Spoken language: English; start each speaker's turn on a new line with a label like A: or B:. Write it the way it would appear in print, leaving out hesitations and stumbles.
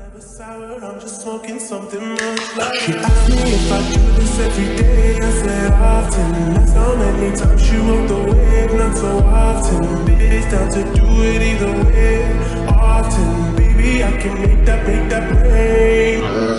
A: never sour, I'm just smoking something much lighter. She asked me if I do this every day, I said often. That's how many times she rode the wave, not so often. Baby's down to do it either way, often. Baby, I can make that rain.